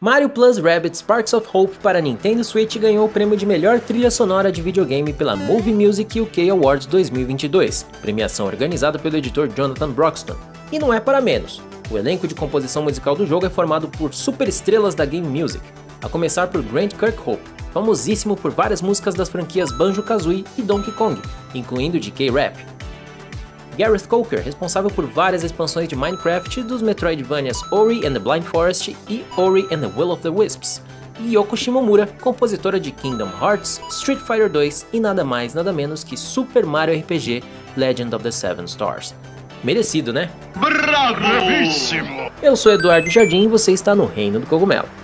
Mario Plus Rabbids Sparks of Hope para Nintendo Switch ganhou o prêmio de melhor trilha sonora de videogame pela Movie Music UK Awards 2022, premiação organizada pelo editor Jonathan Broxton. E não é para menos, o elenco de composição musical do jogo é formado por superestrelas da Game Music, a começar por Grant Kirkhope, famosíssimo por várias músicas das franquias Banjo-Kazooie e Donkey Kong, incluindo DK Rap. Gareth Coker, responsável por várias expansões de Minecraft dos Metroidvanias Ori and the Blind Forest e Ori and the Will of the Wisps, e Yoko Shimomura, compositora de Kingdom Hearts, Street Fighter 2 e nada mais nada menos que Super Mario RPG Legend of the Seven Stars. Merecido, né? Bravíssimo! Eu sou Eduardo Jardim e você está no Reino do Cogumelo.